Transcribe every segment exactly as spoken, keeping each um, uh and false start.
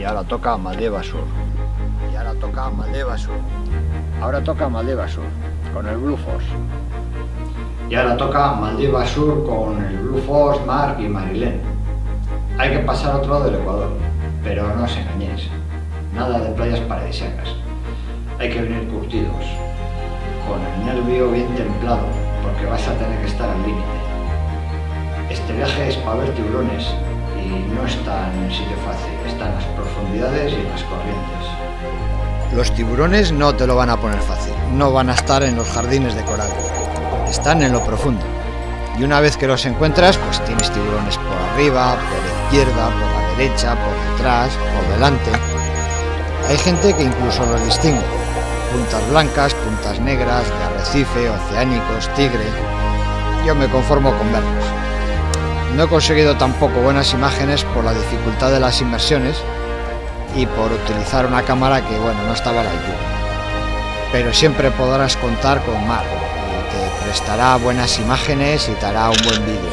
Y ahora toca Maldivas Sur. Y ahora toca Maldivas Sur. Ahora toca Maldivas Sur con el Blue Force. Y ahora toca Maldivas Sur con el Blue Force, Mark y Marilén. Hay que pasar otro lado del Ecuador, pero no os engañéis, nada de playas paradisíacas. Hay que venir curtidos, con el nervio bien templado, porque vas a tener que estar al límite. Este viaje es para ver tiburones y no está en un sitio fácil, está en las profundidades y en las corrientes. Los tiburones no te lo van a poner fácil, no van a estar en los jardines de coral, están en lo profundo. Y una vez que los encuentras, pues tienes tiburones por arriba, por la izquierda, por la derecha, por detrás, por delante. Hay gente que incluso los distingue. Puntas blancas, puntas negras, de arrecife, oceánicos, tigre. Yo me conformo con verlos. No he conseguido tampoco buenas imágenes por la dificultad de las inmersiones y por utilizar una cámara que, bueno, no estaba a la altura. Pero siempre podrás contar con Mark, que te prestará buenas imágenes y te hará un buen vídeo.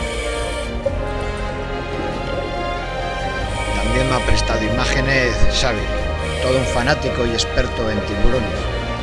También me ha prestado imágenes Xavi, todo un fanático y experto en tiburones.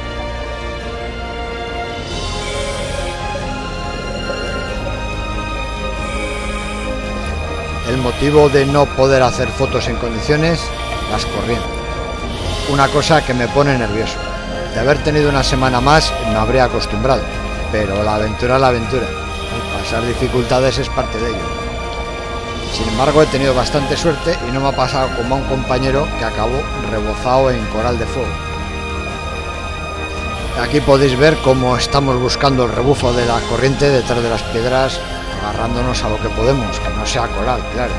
El motivo de no poder hacer fotos en condiciones, las corrientes. Una cosa que me pone nervioso. De haber tenido una semana más me habría acostumbrado, pero la aventura es la aventura. El pasar dificultades es parte de ello. Sin embargo, he tenido bastante suerte y no me ha pasado como a un compañero que acabó rebozado en coral de fuego. Aquí podéis ver cómo estamos buscando el rebufo de la corriente detrás de las piedras, agarrándonos a lo que podemos, que no sea coral, claro.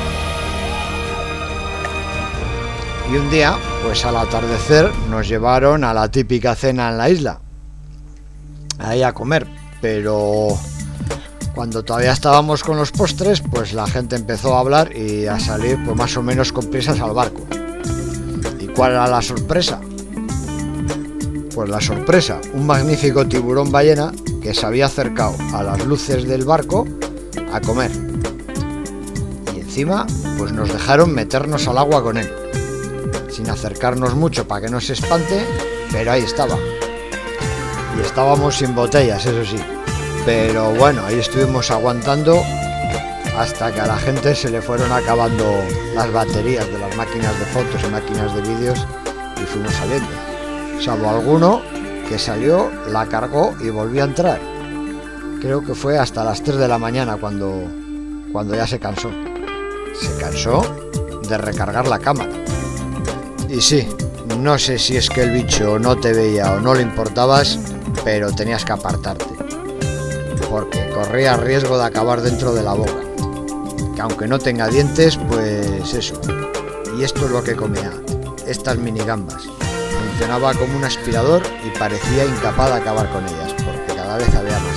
Y un día, pues al atardecer, nos llevaron a la típica cena en la isla, ahí a comer, pero cuando todavía estábamos con los postres, pues la gente empezó a hablar y a salir pues más o menos con prisas al barco. ¿Y cuál era la sorpresa? Pues la sorpresa, un magnífico tiburón ballena que se había acercado a las luces del barco a comer. Y encima, pues nos dejaron meternos al agua con él, sin acercarnos mucho para que no se espante, pero ahí estaba. Y estábamos sin botellas, eso sí. Pero bueno, ahí estuvimos aguantando hasta que a la gente se le fueron acabando las baterías de las máquinas de fotos y máquinas de vídeos y fuimos saliendo. Salvo alguno que salió, la cargó y volvió a entrar. Creo que fue hasta las tres de la mañana cuando, cuando ya se cansó. Se cansó de recargar la cámara. Y sí, no sé si es que el bicho no te veía o no le importabas, pero tenías que apartarte, porque corría riesgo de acabar dentro de la boca, que aunque no tenga dientes, pues eso. Y esto es lo que comía, estas minigambas. Funcionaba como un aspirador y parecía incapaz de acabar con ellas, porque cada vez había más.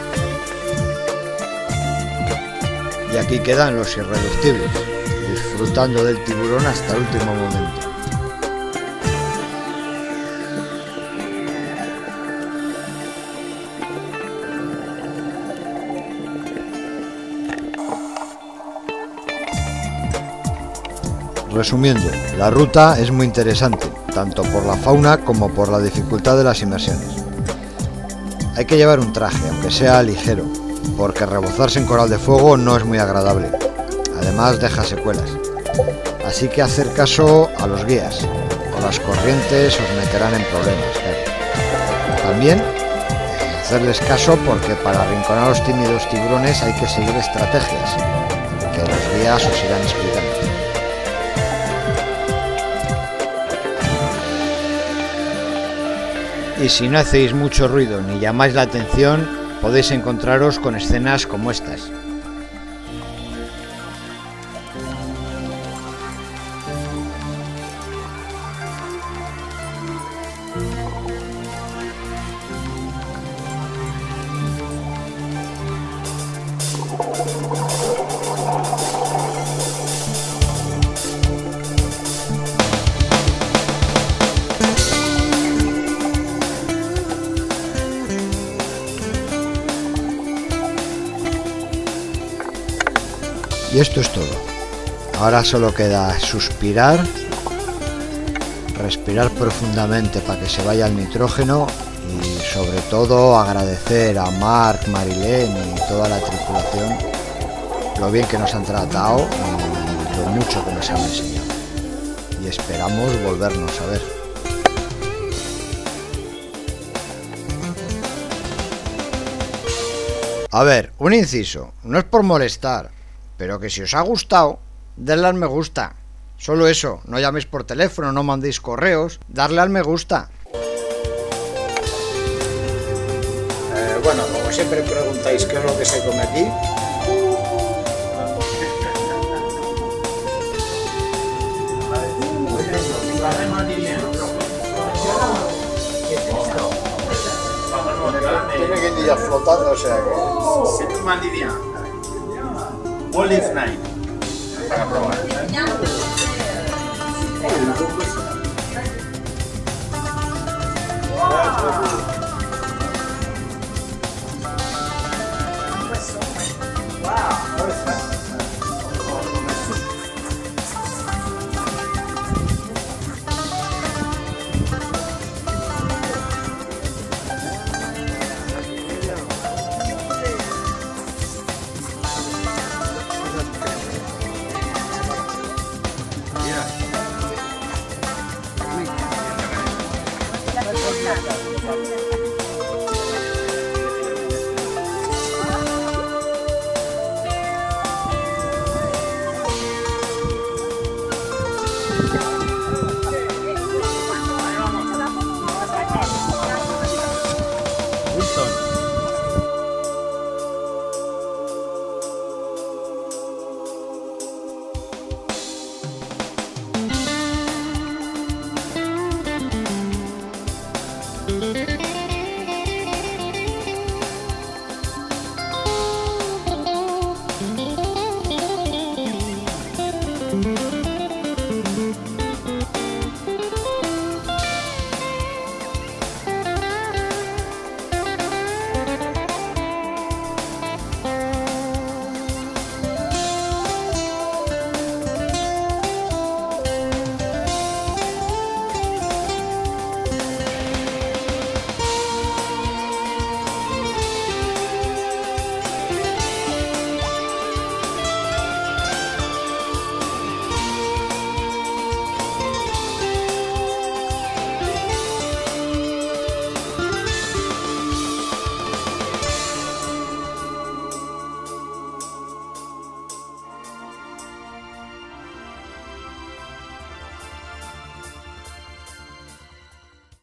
Y aquí quedan los irreductibles, disfrutando del tiburón hasta el último momento. Resumiendo, la ruta es muy interesante, tanto por la fauna como por la dificultad de las inmersiones. Hay que llevar un traje, aunque sea ligero, porque rebozarse en coral de fuego no es muy agradable. Además deja secuelas. Así que hacer caso a los guías, o las corrientes os meterán en problemas, claro. También hacerles caso, porque para arrinconar a los tímidos tiburones hay que seguir estrategias que los guías os irán explicando. Y si no hacéis mucho ruido ni llamáis la atención, podéis encontraros con escenas como estas. Y esto es todo. Ahora solo queda suspirar respirar profundamente para que se vaya el nitrógeno y sobre todo agradecer a Marc, Marilén y toda la tripulación lo bien que nos han tratado y lo mucho que nos han enseñado. Y esperamos volvernos a ver. A ver, un inciso, no es por molestar, pero que si os ha gustado, denle al me gusta. Solo eso, no llaméis por teléfono, no mandéis correos, darle al me gusta. Eh, bueno, como siempre preguntáis qué es lo que se come aquí. Tiene que ir flotando, o sea que... C'est tout mandivien. Olive night. Para probar. Thank you.